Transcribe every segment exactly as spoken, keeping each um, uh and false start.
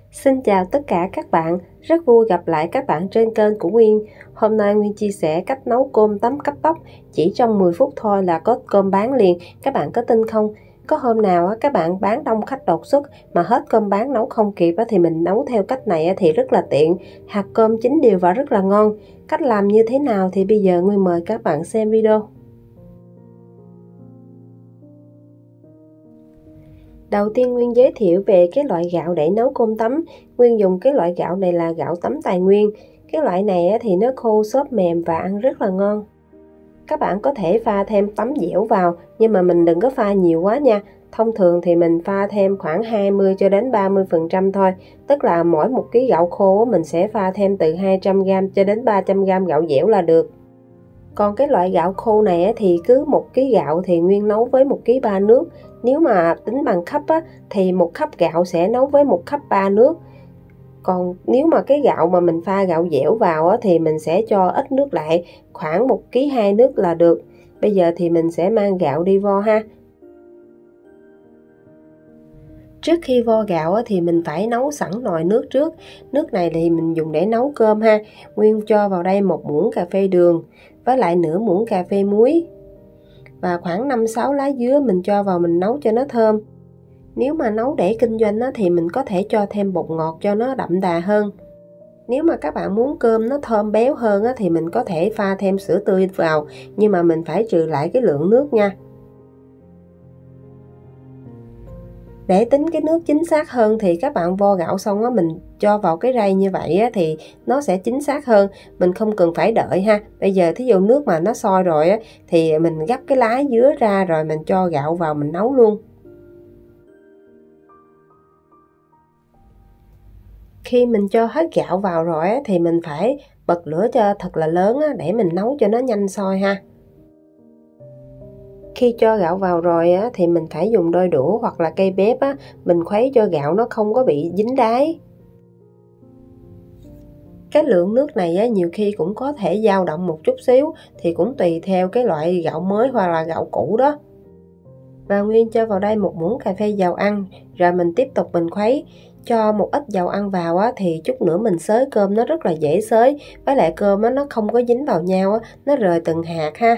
Xin chào tất cả các bạn, rất vui gặp lại các bạn trên kênh của Nguyên. Hôm nay Nguyên chia sẻ cách nấu cơm tấm cấp tốc, chỉ trong mười phút thôi là có cơm bán liền, các bạn có tin không? Có hôm nào các bạn bán đông khách đột xuất mà hết cơm bán nấu không kịp thì mình nấu theo cách này thì rất là tiện, hạt cơm chín đều và rất là ngon. Cách làm như thế nào thì bây giờ Nguyên mời các bạn xem video. Đầu tiên Nguyên giới thiệu về cái loại gạo để nấu cơm tấm. Nguyên dùng cái loại gạo này là gạo tấm Tài Nguyên. Cái loại này thì nó khô xốp mềm và ăn rất là ngon. Các bạn có thể pha thêm tấm dẻo vào, nhưng mà mình đừng có pha nhiều quá nha. Thông thường thì mình pha thêm khoảng hai mươi cho đến ba mươi phần trăm thôi. Tức là mỗi một ký gạo khô mình sẽ pha thêm từ hai trăm gam cho đến ba trăm gam gạo dẻo là được. Còn cái loại gạo khô này thì cứ một ký gạo thì Nguyên nấu với một ký ba nước. Nếu mà tính bằng khắp á, thì một khắp gạo sẽ nấu với một khắp ba nước. Còn nếu mà cái gạo mà mình pha gạo dẻo vào á, thì mình sẽ cho ít nước lại, khoảng một ký hai nước là được. Bây giờ thì mình sẽ mang gạo đi vo ha. Trước khi vo gạo á, thì mình phải nấu sẵn nồi nước trước. Nước này thì mình dùng để nấu cơm ha. Nguyên cho vào đây một muỗng cà phê đường với lại nửa muỗng cà phê muối. Và khoảng năm sáu lá dứa mình cho vào mình nấu cho nó thơm. Nếu mà nấu để kinh doanh á, thì mình có thể cho thêm bột ngọt cho nó đậm đà hơn. Nếu mà các bạn muốn cơm nó thơm béo hơn á, thì mình có thể pha thêm sữa tươi vào, nhưng mà mình phải trừ lại cái lượng nước nha. Để tính cái nước chính xác hơn thì các bạn vo gạo xong á, mình cho vào cái rây như vậy á, thì nó sẽ chính xác hơn. Mình không cần phải đợi ha. Bây giờ thí dụ nước mà nó sôi rồi á, thì mình gắp cái lá dứa ra rồi mình cho gạo vào mình nấu luôn. Khi mình cho hết gạo vào rồi á, thì mình phải bật lửa cho thật là lớn á, để mình nấu cho nó nhanh sôi ha. Khi cho gạo vào rồi á, thì mình phải dùng đôi đũa hoặc là cây bếp á, mình khuấy cho gạo nó không có bị dính đáy. Cái lượng nước này á, nhiều khi cũng có thể dao động một chút xíu, thì cũng tùy theo cái loại gạo mới hoặc là gạo cũ đó. Và Nguyên cho vào đây một muỗng cà phê dầu ăn, rồi mình tiếp tục mình khuấy. Cho một ít dầu ăn vào á, thì chút nữa mình xới cơm nó rất là dễ xới. Với lại cơm á, nó không có dính vào nhau á, nó rời từng hạt ha.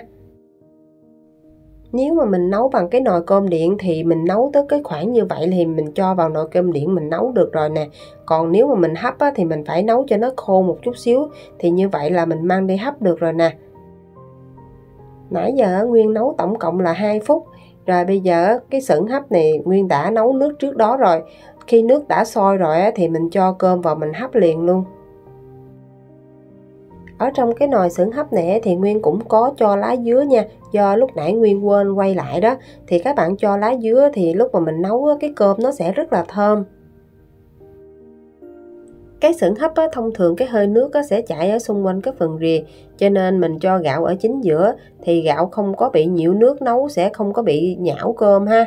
Nếu mà mình nấu bằng cái nồi cơm điện thì mình nấu tới cái khoảng như vậy thì mình cho vào nồi cơm điện mình nấu được rồi nè. Còn nếu mà mình hấp á, thì mình phải nấu cho nó khô một chút xíu. Thì như vậy là mình mang đi hấp được rồi nè. Nãy giờ Nguyên nấu tổng cộng là hai phút. Rồi bây giờ cái sửng hấp này Nguyên đã nấu nước trước đó rồi. Khi nước đã sôi rồi thì mình cho cơm vào mình hấp liền luôn. Ở trong cái nồi sửng hấp này thì Nguyên cũng có cho lá dứa nha. Do lúc nãy Nguyên quên quay lại đó. Thì các bạn cho lá dứa thì lúc mà mình nấu cái cơm nó sẽ rất là thơm. Cái sửng hấp á, thông thường cái hơi nước á, sẽ chảy ở xung quanh cái phần rìa. Cho nên mình cho gạo ở chính giữa thì gạo không có bị nhiễu nước nấu, sẽ không có bị nhão cơm ha.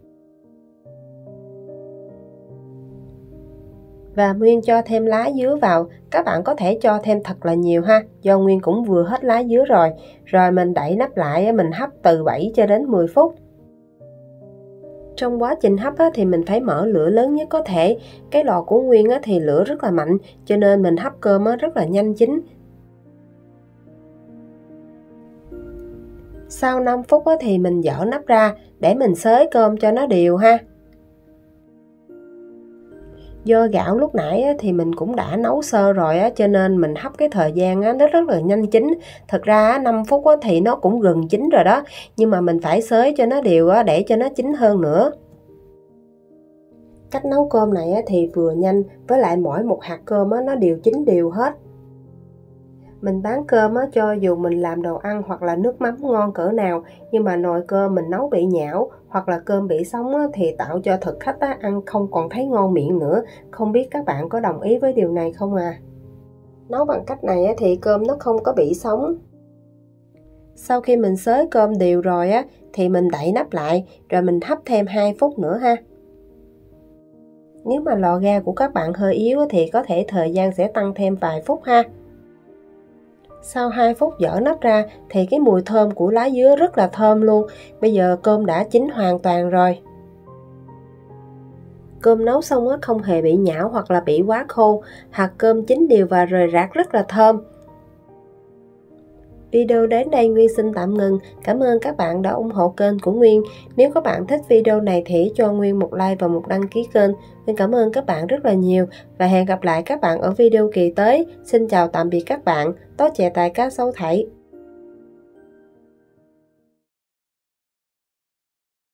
Và Nguyên cho thêm lá dứa vào. Các bạn có thể cho thêm thật là nhiều ha. Do Nguyên cũng vừa hết lá dứa rồi. Rồi mình đậy nắp lại mình hấp từ bảy cho đến mười phút. Trong quá trình hấp á, thì mình phải mở lửa lớn nhất có thể. Cái lò của Nguyên á, thì lửa rất là mạnh, cho nên mình hấp cơm á, rất là nhanh chín. Sau năm phút á, thì mình dỡ nắp ra để mình xới cơm cho nó đều ha. Do gạo lúc nãy á, thì mình cũng đã nấu sơ rồi á, cho nên mình hấp cái thời gian á, nó rất là nhanh chín. Thật ra á, năm phút á, thì nó cũng gần chín rồi đó. Nhưng mà mình phải xới cho nó đều á, để cho nó chín hơn nữa. Cách nấu cơm này á, thì vừa nhanh, với lại mỗi một hạt cơm á, nó đều chín đều hết. Mình bán cơm á, cho dù mình làm đồ ăn hoặc là nước mắm ngon cỡ nào, nhưng mà nồi cơm mình nấu bị nhão hoặc là cơm bị sống á, thì tạo cho thực khách á, ăn không còn thấy ngon miệng nữa. Không biết các bạn có đồng ý với điều này không à? Nấu bằng cách này á, thì cơm nó không có bị sống. Sau khi mình xới cơm đều rồi á, thì mình đậy nắp lại rồi mình hấp thêm hai phút nữa ha. Nếu mà lò ga của các bạn hơi yếu á, thì có thể thời gian sẽ tăng thêm vài phút ha. Sau hai phút dỡ nắp ra thì cái mùi thơm của lá dứa rất là thơm luôn. Bây giờ cơm đã chín hoàn toàn rồi. Cơm nấu xong á, không hề bị nhão hoặc là bị quá khô. Hạt cơm chín đều và rời rạc rất là thơm. Video đến đây Nguyên xin tạm ngừng. Cảm ơn các bạn đã ủng hộ kênh của Nguyên. Nếu các bạn thích video này thì cho Nguyên một like và một đăng ký kênh. Nguyên cảm ơn các bạn rất là nhiều. Và hẹn gặp lại các bạn ở video kỳ tới. Xin chào tạm biệt các bạn. Tốt chè tài cá sấu thảy.